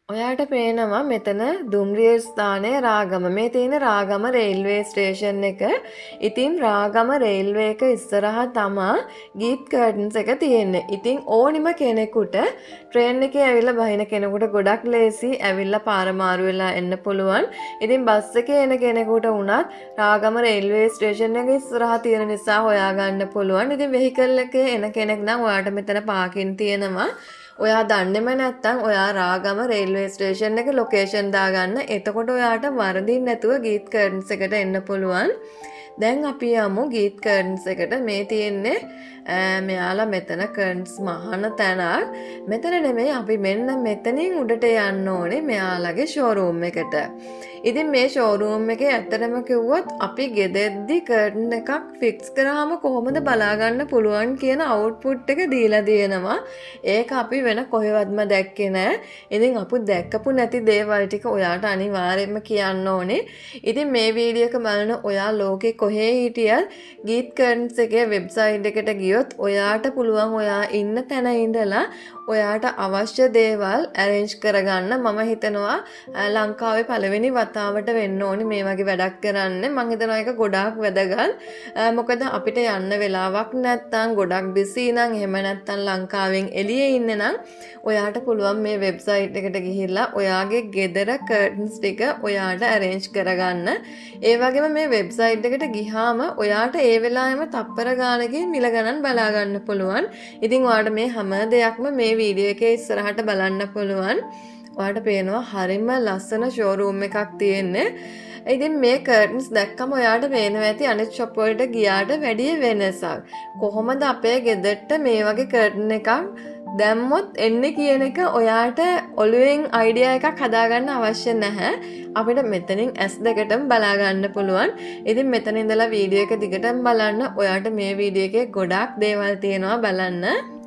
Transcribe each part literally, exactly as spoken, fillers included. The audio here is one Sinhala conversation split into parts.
ඔයාට පේනවා මෙතන දුම්රිය ස්ථානයේ රාගම. මේ තියෙන රාගම රේල්වේ ස්ටේෂන් එක. ඉතින් රාගම රේල්වේ එක ඉස්සරහා තමා ගීත් කර්ටන්ස් එක තියෙන්නේ. ඉතින් ඕනිම කෙනෙකුට ට්‍රේන් එකේ ඇවිල්ලා බහින කෙනෙකුට ගොඩක් ලේසි ඇවිල්ලා පාර මාරු වෙලා එන්න පුළුවන්. ඉතින් බස් එකේ එන කෙනෙකුට වුණත් රාගම රේල්වේ ස්ටේෂන් එක ඉස්සරහා තියෙන නිසා හොයාගන්න පුළුවන්. ඉතින් වෙහිකල් එකේ එන කෙනෙක් නම් ඔයාට මෙතන පාකින් තියෙනවා. ඔයා දන්නෙම නැත්තම් ඔයා රාගම රේල්වේ ස්ටේෂන් එක ලොකේෂන් දාගන්න. එතකොට ඔයාට වරදින් නැතුව ගීත් කර්ටන්ස් එකට එන්න පුළුවන්. දැන් අපි යමු ගීත් කර්ටන්ස් එකට. මේ තියෙන්නේ මෙයාලා මෙතන කර්ටන්ස් මහන තැනක්. මෙතන නෙමෙයි අපි මෙන්න මෙතනින් උඩට යන්න ඕනේ මෙයාලගේ ෂෝරූම් එකට. ඉතින් මේ ෂෝරූම් එකේ ඇත්තටම කිව්වොත් අපි ගෙදෙද්දි කර්ටන් එකක් ෆික්ස් කරාම කොහොමද බලාගන්න පුළුවන් කියන අවුට්පුට් එක දීලා දෙනවා. ඒක අපි වෙන කොහෙවත්ම දැක්කේ නෑ. ඉතින් අපි දැක්කපු නැති දේවල් ටික ඔයාට අනිවාර්යයෙන්ම කියන්න ඕනේ. ඉතින් මේ වීඩියෝ එක බලන ඔයා ලෝකේ කොහේ හිටියත් ගීත් කර්ටන්ස් එකේ වෙබ්සයිට් එකට ගියොත් ඔයාට පුළුවන් ඔයා ඉන්න තැන ඉඳලා ඔයාට අවශ්‍ය දේවල් arrange කරගන්න. මම හිතනවා ලංකාවේ පළවෙනි වතාවට වෙන්න ඕනි මේ වගේ වැඩක් කරන්න. මම හිතනවා ඒක ගොඩාක් වැදගත්. මොකද අපිට යන්න වෙලාවක් නැත්තම් ගොඩක් busy නම් එහෙම නැත්තම් ලංකාවෙන් එළියේ ඉන්න නම් ඔයාට පුළුවන් මේ වෙබ්සයිට් එකට ගිහිල්ලා ඔයාගේ ගෙදර කර්ටන්ස් ටික ඔයාට arrange කරගන්න. ඒ වගේම මේ වෙබ්සයිට් එකට ගිහාම ඔයාට ඒ වෙලාවෙම තප්පර ගානකින් මිල ගණන් බලා ගන්න පුළුවන්. ඉතින් ඔයාට මේ හැම දෙයක්ම මේ වීඩියෝ එකේ ඉස්සරහට බලන්න පුළුවන්. ඔයාට පේනවා හරිම ලස්සන ෂෝරූම් එකක් තියෙන්නේ. ඉතින් මේ කර්ටන්ස් දැක්කම ඔයාට පේනවා ඇති අනිත් ෂොප් වලට ගියාට වැඩිය වෙනසක්. කොහොමද අපේ ගෙදරට මේ වගේ කර්ටන් එකක් දැම්මොත් එන්නේ කියන එක ඔයාට ඔළුවෙන් අයිඩියා එකක් හදාගන්න අවශ්‍ය නැහැ. අපිට මෙතනින් ඇස් දෙකටම බලා ගන්න පුළුවන්. ඉතින් මෙතන ඉඳලා වීඩියෝ එක දිගටම බලන්න. ඔයාට මේ වීඩියෝ එකේ ගොඩාක් දේවල් තියෙනවා බලන්න.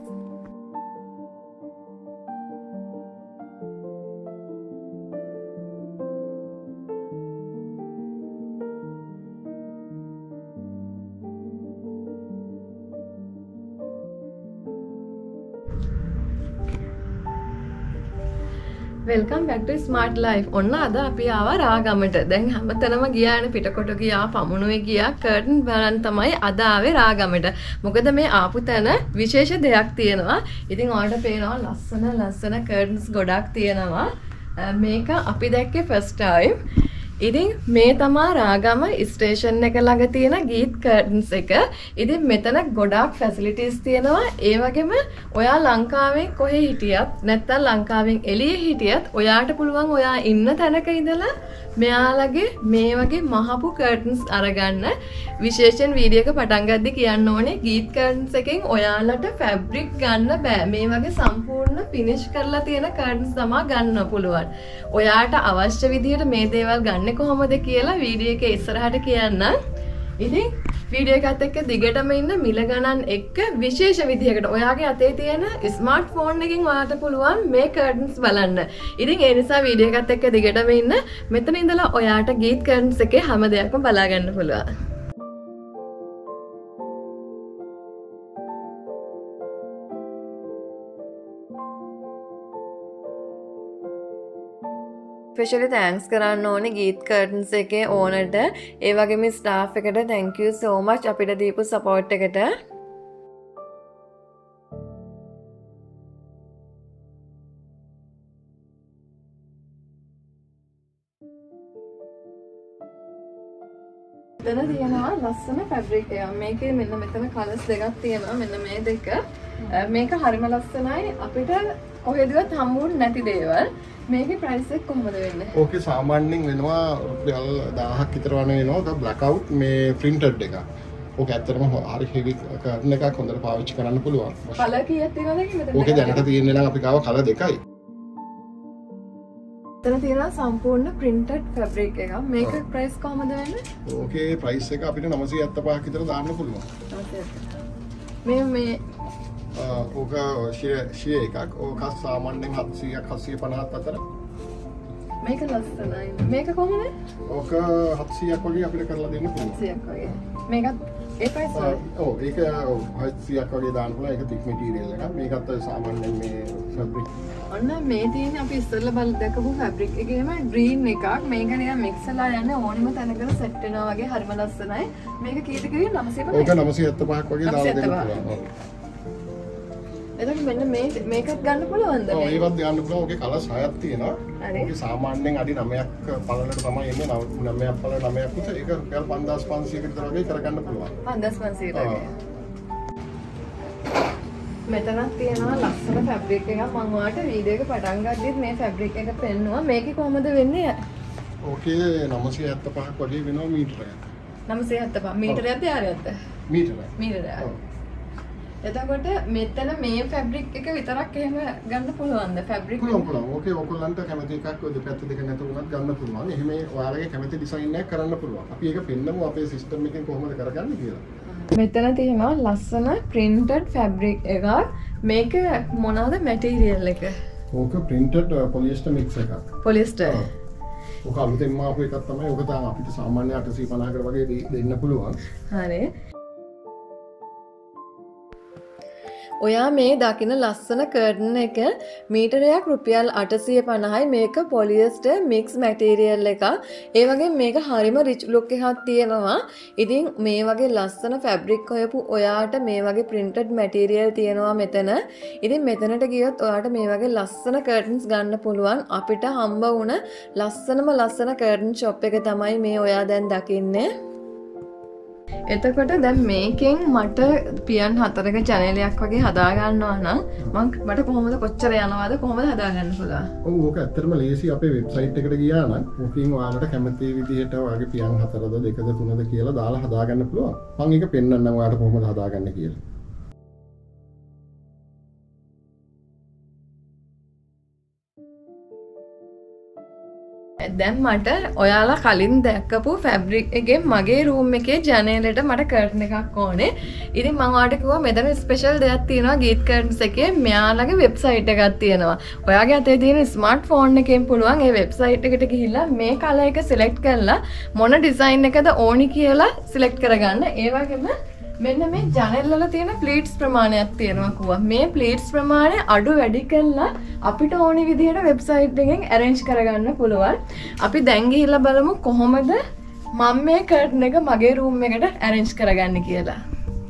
Welcome back to Smart Life. ඔන්න අද අපි ආවා රාගමට. දැන් හැමතැනම ගියානේ පිටකොටු ගියා, පමුණුවේ ගියා, කර්ටන් බලන් තමයි අද ආවේ රාගමට. මොකද මේ ආපු තැන විශේෂ දෙයක් තියෙනවා. ඉතින් ඔයාලට පේනවා ලස්සන ලස්සන කර්ටන්ස් ගොඩක් තියෙනවා. මේක අපි දැක්කේ first time. ඉතින් මේ තමා රාගම ස්ටේෂන් එක ළඟ තියෙන ගීත් කර්ටන්ස් එක. ඉතින් මෙතන ගොඩාක් ෆැසිලිටිස් තියෙනවා. ඒ වගේම ඔයා ලංකාවෙන් කොහේ හිටියත් නැත්නම් ලංකාවෙන් එළියේ හිටියත් ඔයාට පුළුවන් ඔයා ඉන්න තැනක ඉඳලා මෙයාලගේ මේ වගේ මහපු කර්ටන්ස් අරගන්න. විශේෂයෙන් වීඩියෝ එක පටන් ගද්දි කියන්න ඕනේ ගීත් කර්ටන්ස් එකෙන් ඔයාලට ෆැබ්‍රික් ගන්න බෑ. මේ වගේ සම්පූර්ණ ෆිනිෂ් කරලා තියෙන කර්ටන්ස් තමයි ගන්න පුළුවන්. ඔයාට අවශ්‍ය විදිහට මේ දේවල් ගන්න කොහොමද කියලා වීඩියෝ එකේ ඉස්සරහට කියන්න. ඉතින් වීඩියෝ එකත් එක්ක දිගටම ඉන්න මිල ගණන් එක්ක විශේෂ විදිහකට ඔයාගේ අතේ තියෙන ස්මාර්ට් ෆෝන් එකකින් ඔයාට පුළුවන් මේ කර්ටන්ස් බලන්න. ඉතින් ඒ නිසා වීඩියෝ එකත් එක්ක දිගටම ඉන්න. මෙතන ඉඳලා ඔයාට ගීත් කර්ටන්ස් එකේ හැම දෙයක්ම බලා ගන්න පුළුවන්. ස්පෙෂලි තෑන්ක්ස් කරන්න ඕනේ ගීත් කර්ටන්ස් එකේ ඕනර්ට. ඒ වගේම ස්ටාෆ් එකට thank you so much අපිට දීපු සපෝට් එකට. මෙතන තියෙනවා ලස්සන ෆැබ්‍රික් එකක්. මේකේ මෙන්න මෙතන කලර්ස් දෙකක් තියෙනවා. මෙන්න මේ දෙක. මේක හරිම ලස්සනයි. අපිට කොහෙදවත් හම්බුනේ නැති දේවල්. මේකේ ප්‍රයිස් එක කොහොමද වෙන්නේ? ඕකේ සාමාන්‍යයෙන් වෙනවා රුපියල් දහයක් විතර වගේ වෙනවා. බ්ලැක් අවුට් මේ printed එක. ඕක ඇත්තටම හරි heavy කර්ටන් එකක් හොඳට පාවිච්චි කරන්න පුළුවන්. කලර් කීයක් තියෙනවද මෙතන? ඕකේ දැනට තියෙන්නේ නම් අපි ගාව කලර් දෙකයි. මෙතන තියෙනවා සම්පූර්ණ printed fabric එකක්. මේක ප්‍රයිස් කොහොමද වෙන්නේ? ඕකේ ප්‍රයිස් එක අපිට නවසිය හතලිස් පහක් විතර දාන්න පුළුවන්. මේ මේ ඕක ෂිය ෂිය එකක්. ඕක සාමාන්‍යයෙන් හත්සියයක් හත්සිය පනහක් අතර. මේක ලස්සනයි. මේක කොහොමද? ඕක හත්සියක් වගේ අපිට කරලා දෙන්න පුළුවන්. හත්සියක් වගේ. මේකත් ඒ ප්‍රයිස් වල. ඔව් ඒක හත්සියක් වගේ දාන්න පුළුවන්. ඒක thick material එකක්. මේකත් සාමාන්‍යයෙන් මේ fabric. ඔන්න මේ තියෙන්නේ අපි ඉස්සෙල්ලා බල දැකපු fabric එකේම green එකක්. මේක නිකන් mix වෙලා යන්නේ ඕනෙම තැනකට set වෙනවා වගේ හරිම ලස්සනයි. මේක කීයද කිව්වේ නවසිය පහක්? ඕක නවසිය හෙත්තපහක් වගේ දාලා දෙන්න පුළුවන්. එතකොට මෙන්න මේ මේකත් ගන්න පුළුවන්ද? ඔව් ඒවත් ගන්න පුළුවන්. ඕකේ කලර්ස් හයක් තියෙනවා. හරි. ඒක සාමාන්‍යයෙන් අඩි නවයක් පළලට තමයි එන්නේ. නවයක් පළල නවයක් උස. ඒක රුපියල් පන්දාස් පන්සීයකට විතර වගේ කරගන්න පුළුවන්. පන්දාස් පන්සීයට වගේ. මෙතනක් තියෙනවා ලස්සන ෆැබ්‍රික් එකක්. මම ඔයාලට වීඩියෝ එක පටන් ගද්දිත් මේ ෆැබ්‍රික් එක පෙන්නුවා. මේකේ කොහොමද වෙන්නේ? ඕකේ නවසිය හෙත්තපහක් වගේ වෙනවා මීටරයක්. නවසිය හෙත්තපහ මීටරයක්ද යාරයක්ද? මීටරයක්. මීටරයක්. එතකොට මෙතන මේ ෆැබ්‍රික් එක විතරක් එහෙම ගන්න පුළුවන්ද? ෆැබ්‍රික් පුළුවන් පුළුවන්. ඕකේ ඔයගොල්ලන්ට කැමති එකක් ඔය දෙපැත්ත දෙක නැතුව උනත් ගන්න පුළුවන්. එහෙම ඔයාලගේ කැමති ඩිසයින් එකක් කරන්න පුළුවන්. අපි ඒක පෙන්නමු අපේ සිස්ටම් එකෙන් කොහොමද කරගන්නේ කියලා. මෙතන තියෙනවා ලස්සන printed fabric එකක්. මේක මොනවාද මැටීරියල් එක? ඕක printed polyester mix එකක්. polyester. ඕක අලුතෙන්ම ආපු එකක් තමයි. ඕක තාම අපිට සාමාන්‍ය අටසිය පනහකට වගේ දෙන්න පුළුවන්. හරි. ඔයා මේ දකින ලස්සන කර්ටන් එක මීටරයක් රුපියල් අටසිය පනහයි. මේක පොලියස්ටර් මික්ස් මැටීරියල් එකක්. ඒ වගේ මේක හරිම රිච් ලුක් එකක් තියෙනවා. ඉතින් මේ වගේ ලස්සන ෆැබ්‍රික් හොයපු ඔයාට මේ වගේ printed මැටීරියල් තියෙනවා මෙතන. ඉතින් මෙතනට ගියොත් ඔයාට මේ වගේ ලස්සන කර්ටන්ස් ගන්න පුළුවන්. අපිට හම්බ වුණ ලස්සනම ලස්සන කර්ටන් ෂොප් එක තමයි මේ ඔයා දැන් දකින්නේ. එතකොට දැන් මේකෙන් මට පියන් හතරක චැනලයක් වගේ හදා ගන්නවා නම් මම මට කොහොමද කොච්චර යනවාද කොහොමද හදා ගන්න පුළුවන්? ඔව් ඕක ඇත්තටම ලේසි. අපේ වෙබ්සයිට් එකට ගියා නම් ඕකෙන් ඔයාලට කැමති විදිහට ඔයාගේ පියන් හතරද දෙකද තුනද කියලා දාලා හදා ගන්න පුළුවන්. මම ඒක පෙන්නන්නම් ඔයාලට කොහොමද හදාගන්නේ කියලා. දැන් මට ඔයාලා කලින් දැක්කපු ෆැබ්‍රික් එකෙන් මගේ රූම් එකේ ජනේලෙට මට කර්ටන් එකක් ඕනේ. ඉතින් මම ඔයාලට කිව්වා මෙතන ස්පෙෂල් දෙයක් තියෙනවා ගීත් කර්ටන්ස් එකේ. මෙයාලගේ වෙබ්සයිට් එකක් තියෙනවා. ඔයාගේ අතේ තියෙන ස්මාර්ට් ෆෝන් එකෙන් පුළුවන් ඒ වෙබ්සයිට් එකට ගිහිල්ලා මේ කලර් එක සිලෙක්ට් කරලා මොන ඩිසයින් එකද ඕනි කියලා සිලෙක්ට් කරගන්න. ඒ වගේම මෙන්න මේ ජනෙල් වල තියෙන ප්ලීට්ස් ප්‍රමාණයක් තියෙනවා කිව්වා. මේ ප්ලීට්ස් ප්‍රමාණය අඩු වැඩි කරලා අපිට ඕනි විදිහට වෙබ්සයිට් එකෙන් arrange කරගන්න පුළුවන්. අපි දැන් ගිහිල්ලා බලමු කොහොමද මම මේ කර්ටන් එක මගේ රූම් එකට arrange කරගන්නේ කියලා.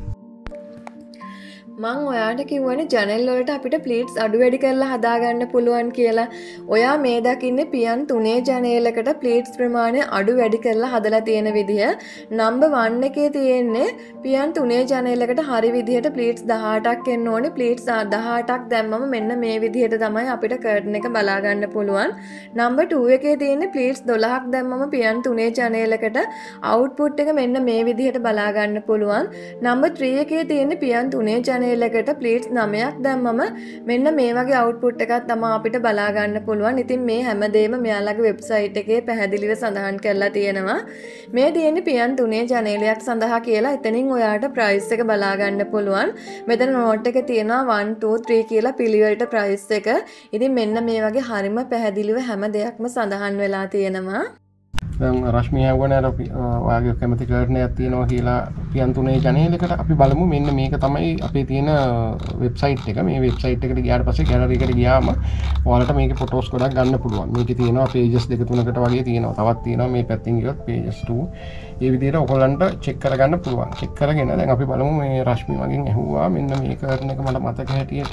මං ඔයාට කිව්වනේ ජනෙල් වලට අපිට ප්ලීට්ස් අඩු වැඩි කරලා හදාගන්න පුළුවන් කියලා. ඔයා මේ දකින්නේ පියන් තුනේ ජනේලකට ප්ලීට්ස් ප්‍රමාණය අඩු වැඩි කරලා හදලා තියෙන විදිය. නම්බර් වන් එකේ තියෙන්නේ පියන් තුනේ ජනේලකට හරි විදිහට ප්ලීට්ස් දහඅටක් එන්න ඕනේ. ප්ලීට්ස් දහඅටක් දැම්මම මෙන්න මේ විදිහට තමයි අපිට කර්ටන් එක බලා ගන්න පුළුවන්. නම්බර් ටූ එකේ තියෙන්නේ ප්ලීට්ස් දොළහක් දැම්මම පියන් තුනේ ජනේලකට අවුට්පුට් එක මෙන්න මේ විදිහට බලා ගන්න පුළුවන්. නම්බර් ත්‍රී එකේ තියෙන්නේ පියන් තුනේ ජනේලකට එකට ප්ලීට්ස් නවයක් දැම්මම මෙන්න මේ වගේ අවුට්පුට් එකක් තමයි අපිට බලා ගන්න පුළුවන්. ඉතින් මේ හැමදේම මෙයාලගේ වෙබ්සයිට් එකේ පැහැදිලිව සඳහන් කරලා තියෙනවා. මේ තියෙන්නේ පියන් තුනේ ජනේලයක් සඳහා කියලා. එතනින් ඔයාට ප්‍රයිස් එක බලා ගන්න පුළුවන්. මෙතන නෝට් එක තියෙනවා වන් ටූ ත්‍රී කියලා පිළිවෙලට ප්‍රයිස් එක. ඉතින් මෙන්න මේ වගේ හරිම පැහැදිලිව හැම දෙයක්ම සඳහන් වෙලා තියෙනවා. දැන් රශ්මිය වුණා අර ඔයාගේ කැමති කර්ටන් එකක් තියෙනවා කියලා පියන් තුනේ ජනේලයකට අපි බලමු. මෙන්න මේක තමයි අපේ තියෙන වෙබ්සයිට් එක. මේ වෙබ්සයිට් එකට ගියාට පස්සේ ගැලරි එකට ගියාම ඔයාලට මේකේ ෆොටෝස් ගොඩක් ගන්න පුළුවන්. මේකේ තියෙනවා පේජස් දෙක තුනකට වගේ තියෙනවා. තවත් තියෙනවා මේ පැත්තෙන් ගියොත් පේජස් ටූ. මේ විදිහට ඔයගොල්ලන්ට චෙක් කරගන්න පුළුවන්. චෙක් කරගෙන දැන් අපි බලමු මේ රශ්මි මගෙන් ඇහුවා මෙන්න මේ කර්ටන් එක මට මතක හැටියට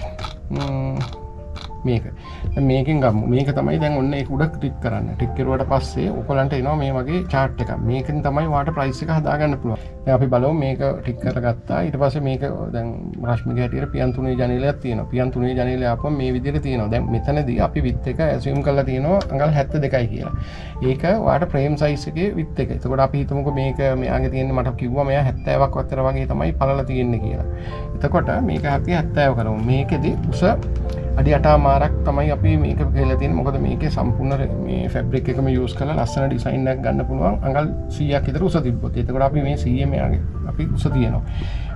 මේක. දැන් මේකෙන් ගමු. මේක තමයි දැන් ඔන්න ඒක උඩ ක්ලික් කරන්න. ක්ලික් කරුවාට පස්සේ ඔයගලන්ට එනවා මේ වගේ chart එකක්. මේකෙන් තමයි ඔයාලට price එක හදාගන්න පුළුවන්. දැන් අපි බලමු මේක ටික් කරගත්තා. ඊට පස්සේ මේක දැන් රශ්මිගේ හැටියට පියන් තුනේ ජනේලයක් තියෙනවා. පියන් තුනේ ජනේලය ආපුවම මේ විදිහට තියෙනවා. දැන් මෙතනදී අපි width එක assume කරලා තියෙනවා අඟල් හැත්තෑ දෙකයි කියලා. ඒක ඔයාලට frame size එකේ width එක. එතකොට අපි හිතමුකෝ මේක මෙයාගේ තියෙන්නේ මට කිව්වා මෙයා හැත්තෑවක් වත්තර වගේ තමයි පළල තියෙන්නේ කියලා. එතකොට මේක අපි හැත්තෑව කරමු. මේකෙදි උස අඩි අටමාරක් තමයි අපි මේක ගෙලලා තියෙන්නේ. මොකද මේකේ සම්පූර්ණ මේ ෆැබ්‍රික් එකම යූස් කරලා ලස්සන ඩිසයින් එකක් ගන්න පුළුවන්. අඟල් සීයක් විතර උස තිබ්බොත්. එතකොට අපි මේ සීයේ මෙයාගේ අපි උස තියෙනවා.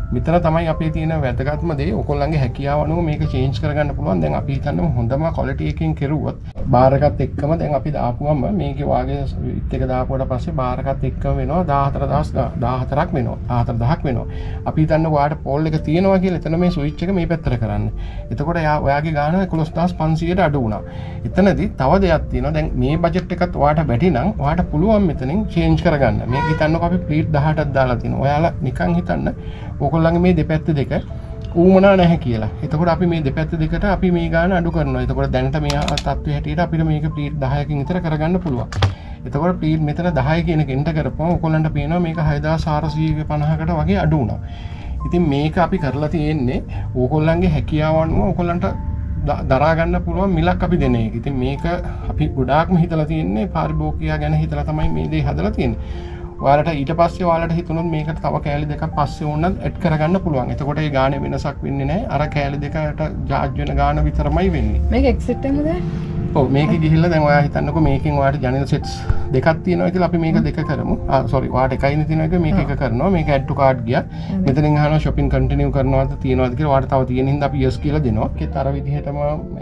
මෙතන තමයි අපේ තියෙන වැදගත්ම දේ. ඔයගොල්ලන්ගේ හැකියාව අනුව මේක චේන්ජ් කරගන්න පුළුවන්. දැන් අපි හිතන්නේ හොඳම ක්වොලිටි එකකින් කෙරුවොත් බාර් එකත් එක්කම දැන් අපි දාපුවම මේකේ වාගේ විත් එක දාපුවට පස්සේ බාර් එකත් එක්කම වෙනවා දාහතර දහස් දාහතරක් වෙනවා. දාහතර දහයක් වෙනවා. අපි හිතන්නේ ඔයාට පෝල් එක තියෙනවා කියලා. එතන මේ ස්විච් එක මේ පැත්තට කරන්න. එතකොට ඔයාගේ ගාන එකොළොස් දහස් පන්සීයට අඩු වුණා. එතනදී තව දෙයක් තියෙනවා. දැන් මේ බජට් එකත් ඔයාට බැටි නම් ඔයාට පුළුවන් මෙතනින් චේන්ජ් කරගන්න. මේක හිතන්නකො අපි ප්ලීට් දහඅටක් දාලා තිනවා. ඔයාලා නිකන් හිතන්න ඔයගොල්ලන්ගේ මේ දෙපැත්ත දෙක ඌමනා නැහැ කියලා. එතකොට අපි මේ දෙපැත්ත දෙකට අපි මේ ගාන අඩු කරනවා. එතකොට දැනට මේ තත්ත්වයේ හැටියට අපිට මේක ප්ලීට් දහයකින් විතර කරගන්න පුළුවන්. එතකොට ප්ලීට් මෙතන දහය කියන එක එන්ටර් කරපුවම ඔයගොල්ලන්ට පේනවා මේක හයදාස් හාරසීය පනහකට වගේ අඩු වුණා. ඉතින් මේක අපි කරලා තියෙන්නේ ඕගොල්ලන්ගේ හැකියාව අනුව ඕගොල්ලන්ට දරා ගන්න පුළුවන් මිලක් අපි දෙන එක. ඉතින් මේක අපි ගොඩාක්ම හිතලා තියෙන්නේ පාරිභෝගිකයා ගැන හිතලා තමයි මේ දේ හදලා තියෙන්නේ. ඔයාලට ඊට පස්සේ ඔයාලට හිතුනොත් මේකට තව කෑලි දෙකක් පස්සේ ඕනනම් ඇඩ් කරගන්න පුළුවන්. එතකොට ඒ ගානේ වෙනසක් වෙන්නේ නැහැ. අර කෑලි දෙකට charge වෙන ගාන විතරමයි වෙන්නේ. මේක එක්සිට් එකමද? ඔව් මේක ගිහිල්ලා දැන් ඔයා හිතන්නකෝ මේකෙන් ඔයාට ජනරල් සෙට්ස් දෙකක් තියෙනවා කියලා අපි මේක දෙක කරමු. ආ සෝරි ඔයාට එකයිනේ තියෙනවා එක මේක එක කරනවා. මේක ඇඩ් ටු කාඩ් ගියා. මෙතනින් අහනවා shopping continue කරනවද තියෙනවද කියලා. ඔයාට තව තියෙන හින්දා අපි yes කියලා දෙනවා. ඒකත් අර විදිහටම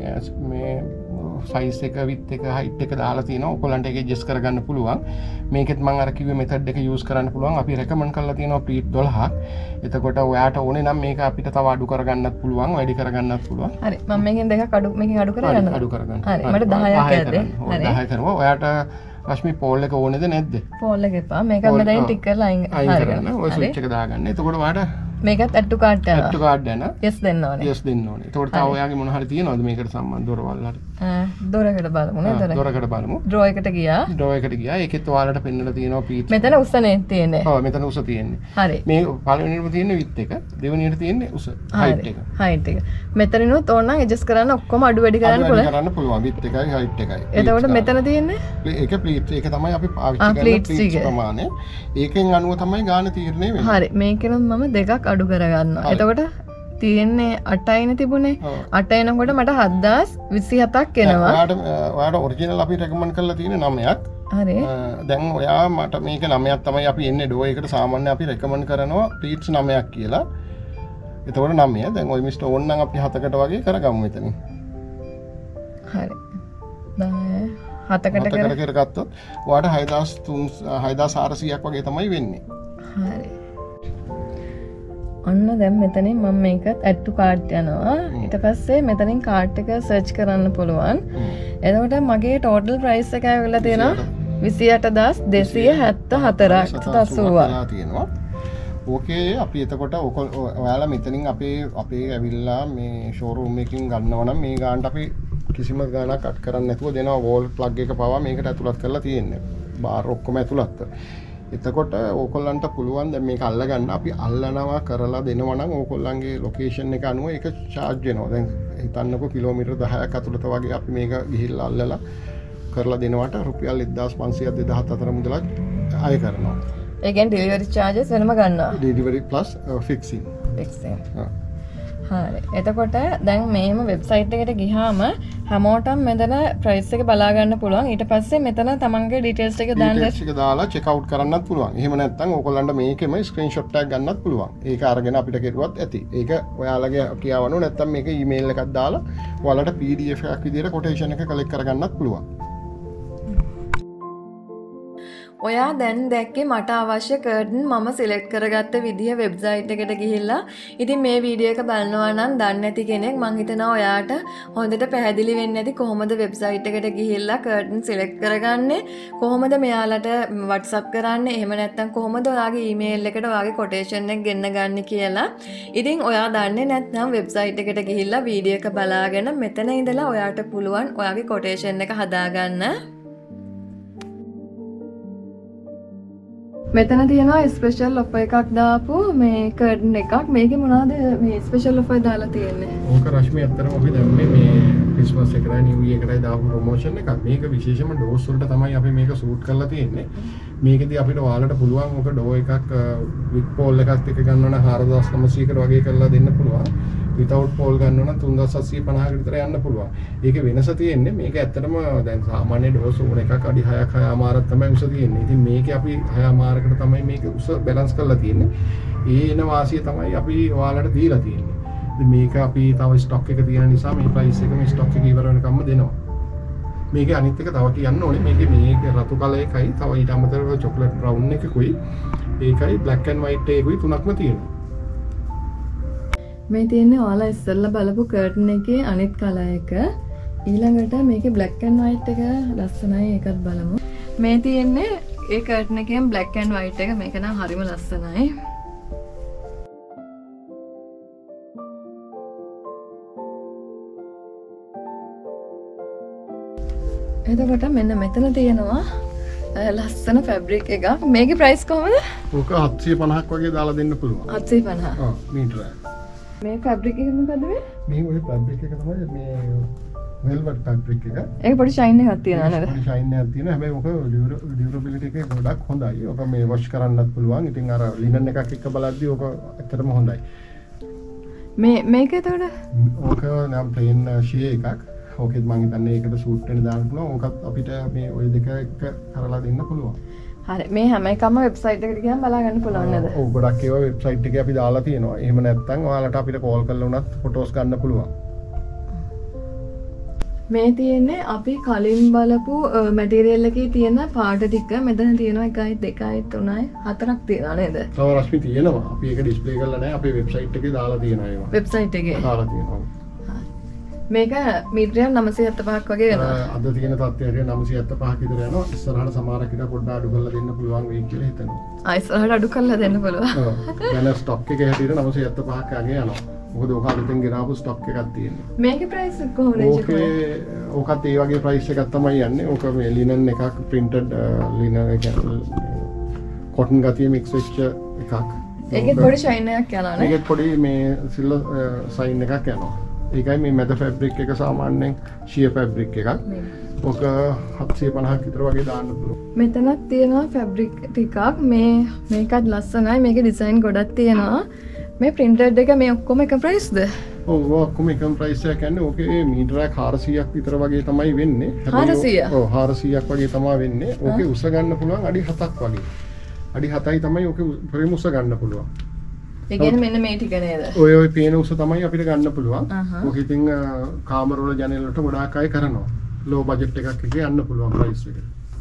මේ size එක width එක height එක දාලා තියෙනවා. ඔයගොල්ලන්ට ඒක adjust කරගන්න පුළුවන්. මේකෙත් මම අර කිව්වේ method එක use කරන්න පුළුවන්. අපි recommend කරලා තියෙනවා plate දොළහක්. එතකොට ඔයාට ඕනේ නම් මේක අපිට තව අඩු කරගන්නත් පුළුවන්, වැඩි කරගන්නත් පුළුවන්. හරි. මම මේකෙන් දෙකක් අඩු මේකෙන් අඩු කරගන්නවා. අඩු කරගන්න. හරි. මට දහයක් ඇද්ද? හරි. දහය කරමු. ඔයාට රශ්මි පෝල් එක ඕනේද නැද්ද? පෝල් එක එපා. මේක මෙතනින් ටික් කරලා අයින් කරගන්න. ඔය ස්විච් එක දාගන්න. එතකොට ඔයාට මේකත් ඇඩ් ටු කාඩ් යනවා. ඇඩ් ටු කාඩ් යන. yes දෙන්න ඕනේ. yes දෙන්න ඕනේ. එතකොට තව ඔයාගේ මොන හරි තියෙනවද මේකට සම්බන්ධ දොරවල් හරි? දොරකට බලමු නේද? දොරකට බලමු. ඩ්‍රෝ එකට ගියා. ඩ්‍රෝ එකට ගියා. ඒකෙත් ඔයාලට පෙන්නලා තියෙනවා පීට්. මෙතන උසනේ තියෙන්නේ. ඔව් මෙතන උස තියෙන්නේ. හරි. මේ පළවෙනියටම තියෙන්නේ විත් එක, දෙවෙනියට තියෙන්නේ උස. height එක. height එක. මෙතනිනුත් ඕනනම් ඇඩ්ජස්ට් කරන්න ඔක්කොම අඩු වැඩි කරන්න පුළුවන්. අඩු කරන්න පුළුවන්. විත් එකයි height එකයි. එතකොට මෙතන තියෙන්නේ ඒක ප්ලීට්. ඒක තමයි අපි පාවිච්චි කරන ප්ලීට් ප්‍රමාණය. ඒකෙන් අනුව තමයි ගාන තීරණය වෙන්නේ. හරි. මේකෙනුත් මම දෙකක් අඩු කරගන්නවා. එතකොට තියෙන්නේ අටයිනේ තිබුණේ. අටයි නකොට මට හත්දාස් විසිහතක් එනවා. ඔයාට ඔයාට ඔරිජිනල් අපි රෙකමන්ඩ් කරලා තියෙන්නේ නවයක්. හරි. දැන් ඔයා මට මේක නවයක් තමයි අපි එන්නේ ඩෝ එකට සාමාන්‍ය අපි රෙකමන්ඩ් කරනවා ප්ලීට්ස් නවයක් කියලා. එතකොට නවය. දැන් ඔය මිස්ටර් ඕන් නම් අපි හතකට වගේ කරගමු මෙතනින්. හරි. දහය හතකට කර කරගත්තොත් ඔයාට හයදාස් තුන්සිය හයදාස් හාරසීයක් වගේ තමයි වෙන්නේ. හරි. ඔන්න දැන් මෙතනින් මම මේකත් ඇඩ් ටු කාඩ් යනවා. ඊට පස්සේ මෙතනින් කාඩ් එක සර්ච් කරන්න පුළුවන්. එතකොට මගේ ටෝටල් ප්‍රයිස් එක ඇවිල්ලා තියෙනවා විසිඅට හදාස් දෙසිය හැත්තෑ හතරක් තියෙනවා. ඕකේ අපි එතකොට ඔයාලා මෙතනින් අපේ අපේ ඇවිල්ලා මේ ෂෝරූම් එකකින් ගන්නවා නම් මේ ගානට අපි කිසිම ගානක් කට් කරන්නේ නැතුව දෙනවා. වෝල් ප්ලග් එක පවා මේකට ඇතුළත් කරලා තියෙන්නේ. බාර් ඔක්කොම ඇතුළත්. එතකොට ඕගොල්ලන්ට පුළුවන් දැන් මේක අල්ලගන්න අපි අල්ලනවා කරලා දෙනවා නම් ඕගොල්ලන්ගේ ලොකේෂන් එක අනුව ඒක charge වෙනවා. දැන් හිතන්නකෝ කිලෝමීටර් දහයක් අතුලත වගේ අපි මේක ගිහිල්ලා අල්ලලා කරලා දෙනවට රුපියල් එක්දාස් පන්සීයක් දෙදාස් හතර මුදලක් අය කරනවා. ඒ කියන්නේ delivery charges වෙනම ගන්නවා. delivery plus uh, fixing. fixing. හරි. එතකොට දැන් මේම වෙබ්සයිට් එකට ගියාම හැමෝටම මෙතන ප්‍රයිස් එක බලා ගන්න පුළුවන්. ඊට පස්සේ මෙතන තමන්ගේ ඩීටේල්ස් ටික දාන්න ඩීටේල්ස් ටික දාලා චෙක් අවුට් කරන්නත් පුළුවන්. එහෙම නැත්නම් ඕගොල්ලන්ට මේකෙම ස්ක්‍රීන්ෂොට් එකක් ගන්නත් පුළුවන්. ඒක අරගෙන අපිට කෙරුවත් ඇති. ඒක ඔයාලගේ කියාවනෝ නැත්නම් මේක ඊමේල් එකක් දාලා ඔයාලට P D F එකක් විදිහට කොටේෂන් එක කලෙක්ට් කරගන්නත් පුළුවන්. ඔයා දැන් දැක්කේ මට අවශ්‍ය කර්ටන් මම සිලෙක්ට් කරගත්ත විදිහ වෙබ්සයිට් එකට ගිහිල්ලා. ඉතින් මේ වීඩියෝ එක බලනවා නම් දන්නේ නැති කෙනෙක් මං හිතනවා ඔයාට හොඳට පැහැදිලි වෙන්නේ නැති කොහොමද වෙබ්සයිට් එකට ගිහිල්ලා කර්ටන් සිලෙක්ට් කරගන්නේ, කොහොමද මෙයාලට WhatsApp කරන්නේ, එහෙම නැත්නම් කොහොමද ඔයාගේ ඊමේල් එකට ඔයාගේ කොටේෂන් එක ගෙන්න ගන්න කියලා. ඉතින් ඔයා දන්නේ නැත්නම් වෙබ්සයිට් එකට ගිහිල්ලා වීඩියෝ එක බලාගෙන මෙතන ඉඳලා ඔයාට පුළුවන් ඔයාගේ කොටේෂන් එක හදාගන්න. මෙතන තියෙනවා ස්පෙෂල් ඔෆර් එකක් දාපු මේ කර්ටන් එකක්. මේකේ මොනවද මේ ස්පෙෂල් ඔෆර් දාලා තියෙන්නේ? ඕක රශ්මි අත්‍තරම අපි දැම්මේ මේ ක්‍රිස්මස් එකටයි නිව් ඉයර් එකටයි දාපු ප්‍රොමෝෂන් එකක්. මේක විශේෂම ඩෝස් වලට තමයි අපි මේක සූට් කරලා තියෙන්නේ. මේකෙදි අපිට ඔයාලට පුළුවන් ඕක ඩෝ එකක් විත් පෝල් එකක් එක්ක ගන්න ඕන හාරදාස් නවසීයකට වගේ කරලා දෙන්න පුළුවන්. without පෝල් ගන්න ඕන තුන්දාස් සත්සිය පනහකට විතර යන්න පුළුවන්. ඒකේ වෙනස තියෙන්නේ මේක ඇත්තටම දැන් සාමාන්‍ය ඩෝස් ඕන එකක් අඩි හයක් හය අමාරක් තමයි උස තියෙන්නේ. ඉතින් මේකේ අපි හය අමාරකට තමයි මේක උස බැලන්ස් කරලා තියෙන්නේ. ඒ එන වාසිය තමයි අපි ඔයාලට දීලා තියෙන්නේ. ඉතින් මේක අපි තව ස්ටොක් එක තියෙන නිසා මේ ප්‍රයිස් එක මේ ස්ටොක් එක ඉවර වෙනකම්ම දෙනවා. මේකේ අනිත් එක තව කියන්න ඕනේ මේකේ මේක රතු කලර් එකයි තව ඊට අමතරව චොක්ලට් බ්‍රවුන් එකකුයි ඒකයි බ්ලැක් ඇන්ඩ් වයිට් එකකුයි තුනක්ම තියෙනවා. මේ තියෙන්නේ ඔයාලා ඉස්සෙල්ලා බලපු කර්ටන් එකේ අනිත් කලර් එක. ඊළඟට මේකේ බ්ලැක් ඇන්ඩ් වයිට් එක ලස්සනයි ඒකත් බලමු. මේ තියෙන්නේ ඒ කර්ටන් එකෙන් බ්ලැක් ඇන්ඩ් වයිට් එක මේක නම් හරිම ලස්සනයි. එතකොට මෙන්න මෙතන තියෙනවා ලස්සන ෆැබ්‍රික් එකක්. මේකේ ප්‍රයිස් කොහමද? ඕක හත්සිය පනහක් වගේ දාලා දෙන්න පුළුවන්. හත්සිය පනහ. ඔව් මීටරය. මේ ෆැබ්‍රික් එක මොකද මේ? මේ ඔය ෆැබ්‍රික් එක තමයි මේ වෙල්වෙට් ෆැබ්‍රික් එක. ඒක පොඩි ෂයින් එකක් තියෙනවා නේද? පොඩි ෂයින් එකක් තියෙනවා. හැබැයි ඔක ඩියුරබිලිටි එක ගොඩක් හොඳයි. ඔක මේ වොෂ් කරන්නත් පුළුවන්. ඉතින් අර ලිනන් එකක් එක්ක බලද්දී ඔක ඇත්තටම හොඳයි. මේ මේක එතකොට ඕක නම් ප්ලේන් ෂේ එකක්. ඕකෙත් මම හිතන්නේ ඒකට සූට් වෙන දාන්න පුළුවන්. ඕකත් අපිට මේ ওই දෙක එක කරලා දෙන්න පුළුවන්. හරි. මේ හැම එකම වෙබ්සයිට් එකට ගියාම බලා ගන්න පුළුවන් නේද? ඔව් ගොඩක් ඒවා වෙබ්සයිට් එකේ අපි දාලා තියෙනවා. එහෙම නැත්නම් ඔයාලට අපිට කෝල් කරලා උනත් ෆොටෝස් ගන්න පුළුවන්. මේ තියෙන්නේ අපි කලින් බලපු මැටීරියල් එකේ තියෙන පාට ටික. මෙතන තියෙනවා එකයි දෙකයි තුනයි හතරක් තියෙනවා නේද? තව රශ්මි තියෙනවා. අපි ඒක ඩිස්ප්ලේ කරලා නැහැ. අපේ වෙබ්සයිට් එකේ දාලා තියෙනවා ඒවා. වෙබ්සයිට් එකේ දාලා තියෙනවා. මේක මීටරයක් නවසිය හතපහක් වගේ වෙනවා. අද තියෙන තත්ත්වයට නවසිය හතපහක් විතර යනවා. ඉස්සරහට සමහරක් ඉත පොඩ්ඩක් අඩු කරලා දෙන්න පුළුවන් වෙයි කියලා හිතනවා. ආ ඉස්සරහට අඩු කරලා දෙන්න පුළුවන්. ඔව්. දැන් ස්ටොක් එක හැටියට නවසිය හතපහක් වගේ යනවා. මොකද ඔක අලුතෙන් ගෙනාවු ස්ටොක් එකක් තියෙනවා. මේකේ ප්‍රයිස් කොහොමද? ඕකේ ඕකත් ඒ වගේ ප්‍රයිස් එකක් තමයි යන්නේ. ඕක මේ ලිනන් එකක් printed ලිනන් එක කොටන් ගතිය මික්ස් වෙච්ච එකක්. ඒකෙත් පොඩි ෂයින් එකක් යනවා නේ? ඒකෙත් පොඩි මේ සිල්වර් සයින් එකක් යනවා. ඒකයි මේ මැද ෆැබ්‍රික් එක සාමාන්‍යයෙන් ෂියර් ෆැබ්‍රික් එකක්. ඔක හත්සිය පනහක් විතර වගේ දාන්න පුළුවන්. මෙතනත් තියෙනවා ෆැබ්‍රික් ටිකක්. මේ මේකත් ලස්සනයි. මේකේ ඩිසයින් ගොඩක් තියෙනවා. මේ printed එක මේ ඔක්කොම එක ප්‍රයිස්ද? ඔව් ඔක්කොම එකම ප්‍රයිස් එක කියන්නේ ඕකේ මීටරයක් හාරසියයක් විතර වගේ තමයි වෙන්නේ. හාරසිය? ඔව් හාරසියක් වගේ තමයි වෙන්නේ. ඕකේ උස ගන්න පුළුවන් අඩි හතක් වගේ. අඩි හතයි තමයි ඕකේ ප්‍රේම උස ගන්න පුළුවන්. ඒ කියන්නේ මෙන්න මේ ටික නේද? ඔය ඔය පේන උස තමයි අපිට ගන්න පුළුවන්. ඕක ඉතින් කාමර වල ජනෙල් වලට ගොඩාක් අය කරනවා. ලෝ බජට් එකක් එකේ යන්න පුළුවන් ප්‍රයිස් එක.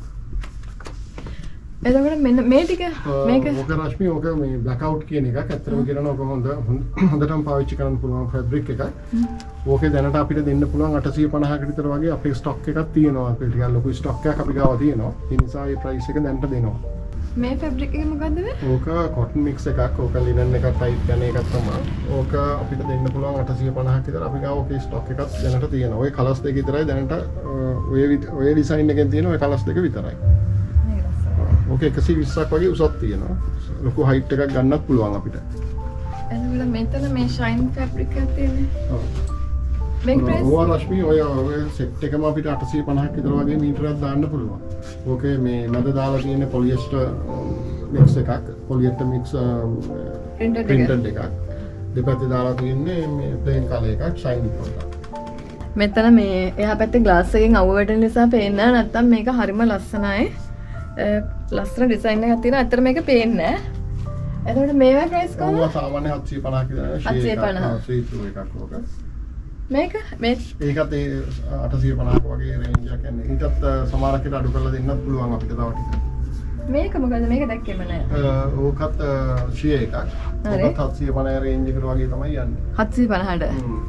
එතකොට මෙන්න මේ ටික මේක ඕක රශ්මි ඕක මේ බ්ලැක් අවුට් කියන එකක්. ඇත්තටම කියනවා ඕක හොඳ හොඳටම පාවිච්චි කරන්න පුළුවන් ෆැබ්‍රික් එකක්. ඕකේ දැනට අපිට දෙන්න පුළුවන් අටසිය පනහකට විතර වගේ අපේ ස්ටොක් එකක් තියෙනවා. අපේ ටිකක් ලොකු ස්ටොක් එකක් අපි ගාව තියෙනවා. ඒ නිසා මේ ප්‍රයිස් එක දැනට දෙනවා. මේ ෆැබ්‍රික් එක මොකද්ද මේ? ඕක කොටන් මික්ස් එකක්. ඕක ලිනන් එකක් ටයිප් යන එකක් තමයි. ඕක අපිට දෙන්න පුළුවන් අටසිය පනහක් විතර අපි ගාව ඕකේ ස්ටොක් එකක් දැනට තියෙනවා. ඔය කලර්ස් දෙක විතරයි දැනට ඔය ඔය ඩිසයින් එකෙන් තියෙන ඔය කලර්ස් දෙක විතරයි. ඕකේ එකසිය විස්සක් වගේ උසක් තියෙනවා. ලොකු හයිට් එකක් ගන්නත් පුළුවන් අපිට. එතකොට මෙතන මේ ෂයින් ෆැබ්‍රික් එකක් තියෙන්නේ. ඔව්. මේක ප්‍රයිස් ඕවා රශ්මි ඔය ඔය සෙට් එකම අපිට අටසිය පනහක් විතර වගේ මීටරයක් දාන්න පුළුවන්. ඕකේ මේ මැද දාලා තියෙන පොලියස්ටර් මික්ස් එකක්. පොලියස්ටර් මික්ස් printed එකක්. දෙපැත්තේ දාලා තියෙන්නේ මේ ප්ලේන් කලර් එකක් ෂයින් පොඩ්ඩක්. මෙතන මේ එහා පැත්තේ ග්ලාස් එකෙන් අවුව වැටෙන නිසා පේන්නේ නැහැ. නැත්තම් මේක හරිම ලස්සනයි. ලස්සන ඩිසයින් එකක් තියෙනවා. ඇත්තට මේක පේන්නේ නැහැ. එතකොට මේවා ප්‍රයිස් කොහොමද? ඕවා සාමාන්‍ය හත්සිය පනහක් විතර. හත්සිය පනහ. ස්වීට් එකක් ඕක. මේක මේ ඒකත් ඒ අටසිය පනහක වගේ රේන්ජ් එකක් යන්නේ. ඊටත් සමහරකට අඩු කරලා දෙන්නත් පුළුවන් අපිට තව ටිකක්. මේක මොකද? මේක දැක්කෙම නැහැ. ඕකත් ෂියර් එකක්. ඕකත් හත්සිය පනහ රේන්ජ් එකට වගේ තමයි යන්නේ. හත්සිය පනහට.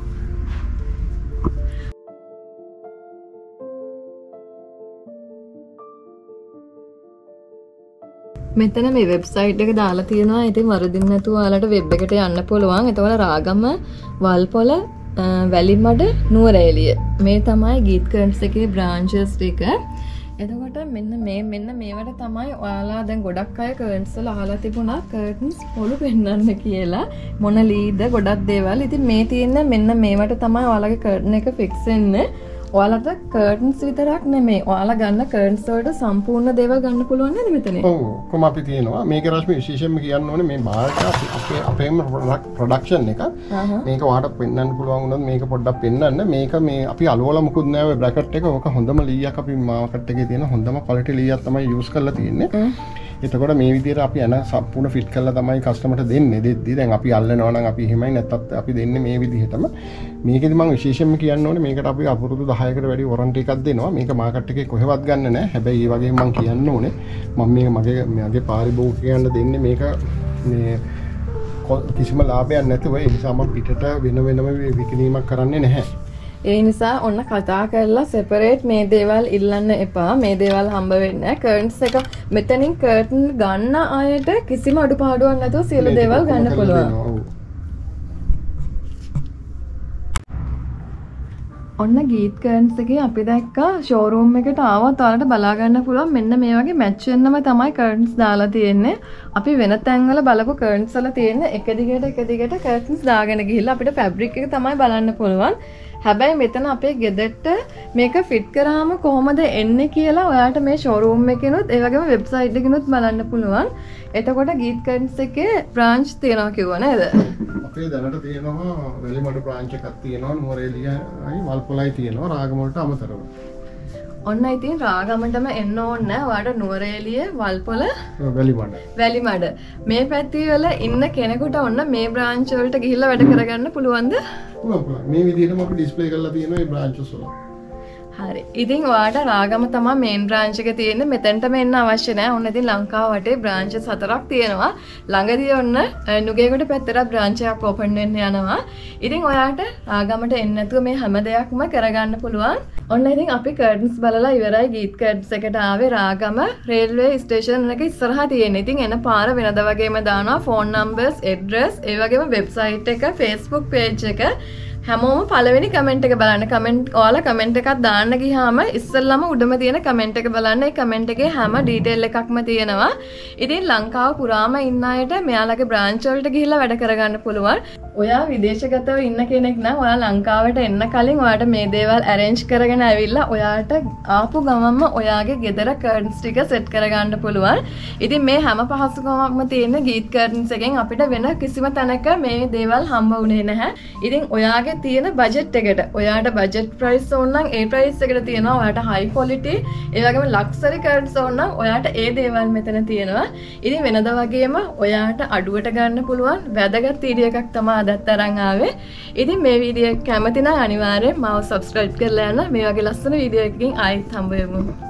මෙතන මේ වෙබ්සයිට් එක දාලා තියෙනවා. ඉතින් වරදින් නැතුව ඔයාලට වෙබ් එකට යන්න පුළුවන්. එතකොට රාගම වල්පොල වැලිමඩ නුවරඑළිය. මේ තමයි ගීත් කර්න්ස් එකේ බ්‍රාන්චස් ටික. එතකොට මෙන්න මේ මෙන්න මේවට තමයි ඔයාලා දැන් ගොඩක් අය කර්න්ස් වල අහලා තිබුණා කර්ටන්ස් පොළු පෙන්නන්න කියලා. මොන ලීද ගොඩක් දේවල්. ඉතින් මේ තියෙන මෙන්න මේවට තමයි ඔයාලගේ කර්ටන් එක ෆික්ස් වෙන්නේ. ඔයාලට කර්ටන්ස් විතරක් නෙමෙයි. ඔයාලා ගන්න කර්ටන්ස් වලට සම්පූර්ණ දේවල් ගන්න පුළුවන් නේද මෙතන? ඔව් කොහොම අපි තියෙනවා. මේක රශ්මි විශේෂයෙන්ම කියන්න ඕනේ මේ මාර්ක අපේ අපේම ප්‍රොඩක්ෂන් එක. මේක ඔයාලට පෙන්වන්න පුළුවන් වුණොත් මේක පොඩ්ඩක් පෙන්වන්න. මේක මේ අපි අලවල මුකුත් නෑ ඔය බ්‍රැකට් එක. ඕක හොඳම ලීයක් අපි මාකට් එකේ තියෙන හොඳම ක්වොලිටි ලීයක් තමයි යූස් කරලා තියෙන්නේ. එතකොට මේ විදිහට අපි යන සම්පූර්ණ ෆිට කරලා තමයි කස්ටමර්ට දෙන්නේ. දෙද්දි දැන් අපි අල්ලනවා නම් අපි එහෙමයි නැත්තත් අපි දෙන්නේ මේ විදිහටම. මේකෙදි මම විශේෂයෙන්ම කියන්න ඕනේ මේකට අපි අපුරුදු දහයකට වැඩි වොරන්ටි එකක් දෙනවා. මේක මාකට් එකේ කොහෙවත් ගන්න නැහැ. හැබැයි ඒ වගේම මම කියන්න ඕනේ මම මේක මගේ මගේ පාරිභෝගිකයන්ට දෙන්නේ මේක මේ කිසිම ලාභයක් නැතුව ඒ නිසා මම පිටට වෙන වෙනම විකිණීමක් කරන්නේ නැහැ. ඒ නිසා ඔන්න කතා කරලා සෙපරේට් මේ දේවල් ඉල්ලන්න එපා. මේ දේවල් හම්බ වෙන්නේ නැහැ. කර්ටන්ස් එක මෙතනින් කර්ටන් ගන්න අයට කිසිම අඩුපාඩුවක් නැතුව සියලු දේවල් ගන්න පුළුවන්. ඔන්න ගීත් කර්ටන්ස් එකේ අපි දැක්කා ෂෝරූම් එකට ආවොත් ඔයාලට බලා ගන්න පුළුවන් මෙන්න මේ වගේ මැච් වෙන්නම තමයි කර්ටන්ස් දාලා තියෙන්නේ. අපි වෙන තැන්වල බලපු කර්ටන්ස් වල තියෙන එක දිගට එක දිගට කර්ටන්ස් දාගෙන ගිහිල්ලා අපිට ෆැබ්‍රික් එක තමයි බලන්න පුළුවන්. හැබැයි මෙතන අපේ ගෙදරට මේක ෆිට කරාම කොහොමද එන්නේ කියලා ඔයාලට මේ ෂෝරූම් එකේනොත් ඒ වගේම වෙබ්සයිට් එකේනොත් බලන්න පුළුවන්. එතකොට ගීත් කර්ටන්ස් එකේ බ්‍රාන්ච් තියෙනවා කිව්වා නේද? අපේ දැනට තියෙනවා වෙලිමඩ බ්‍රාන්ච් එකක් තියෙනවා නුවරඑළියයි වල්පොලයි තියෙනවා රාගම වලට අමතරව. ඔන්න ඉතින් රාගමටම එන්න ඕනේ නැහැ. ඔයාලට නුවරඑළිය වල්පොල වැලිමඩ. වැලිමඩ. මේ පැති වල ඉන්න කෙනෙකුට ඔන්න මේ බ්‍රාන්ච් වලට ගිහිල්ලා වැඩ කරගන්න පුළුවන්ද? පුළුවන් පුළුවන්. මේ විදිහටම අපි ඩිස්ප්ලේ කරලා තියෙනවා මේ බ්‍රාන්චස් වල. හරි. ඉතින් ඔයාලට රාගම තමයි මේන් බ්‍රාන්ච් එක තියෙන්නේ. මෙතනටම එන්න අවශ්‍ය නැහැ. ඔන්න ඉතින් ලංකාව වටේ බ්‍රාන්චස් හතරක් තියෙනවා. ළඟදී ඔන්න නුගේගොඩ පැත්තට බ්‍රාන්ච් එකක් ඕපන් වෙන්න යනවා. ඉතින් ඔයාලට රාගමට එන්න නැතුව මේ හැම දෙයක්ම කරගන්න පුළුවන්. ඔන්න ඉතින් අපි කර්ටන්ස් බලලා ඉවරයි. ගීත් කර්ටන්ස් එකට ආවේ රාගම රේල්වේ ස්ටේෂන් එක ඉස්සරහා තියෙන්නේ. ඉතින් එන පාර වෙනද වගේම දානවා ෆෝන් නම්බර්ස්, ඇඩ්‍රස්, ඒ වගේම වෙබ්සයිට් එක, Facebook page එක. හැමෝම පළවෙනි කමෙන්ට් එක බලන්න. කමෙන්ට් ඔයාලා කමෙන්ට් එකක් දාන්න ගියාම ඉස්සෙල්ලාම උඩම තියෙන කමෙන්ට් එක බලන්න. ඒ කමෙන්ට් එකේ හැම ඩීටේල් එකක්ම තියෙනවා. ඉතින් ලංකාව පුරාම ඉන්න අයට මෙයාලගේ බ්‍රාන්ච් වලට ගිහිල්ලා වැඩ කරගන්න පුළුවන්. ඔයා විදේශගතව ඉන්න කෙනෙක් නම් ඔයා ලංකාවට එන්න කලින් ඔයාට මේ දේවල් arrange කරගෙන ඇවිල්ලා ඔයාට ආපු ගමන්ම ඔයාගේ ගෙදර කර්ටන්ස් ටික සෙට් කරගන්න පුළුවන්. ඉතින් මේ හැම පහසුකමක්ම තියෙන ගීත් කර්ටන්ස් එකෙන් අපිට වෙන කිසිම තැනක මේ දේවල් හම්බ වුණේ නැහැ. ඉතින් ඔයාගේ තියෙන බජට් එකට ඔයාට බජට් ප්‍රයිස් ඕන නම් ඒ ප්‍රයිස් එකට තියෙනවා. ඔයාට හයි ක්වොලිටි ඒ වගේම ලක්සරි කර්ටන්ස් ඕන නම් ඔයාට ඒ දේවල් මෙතන තියෙනවා. ඉතින් වෙනද වගේම ඔයාට අඩුවට ගන්න පුළුවන් වැදගත් වීඩියෝ එකක් තමයි අදත් අරන් ආවේ. ඉතින් මේ වීඩියෝ එක කැමති නම් අනිවාර්යෙන් මාව subscribe කරලා යන්න. මේ වගේ ලස්සන වීඩියෝ එකකින් ආයෙත් හම්බ වෙමු.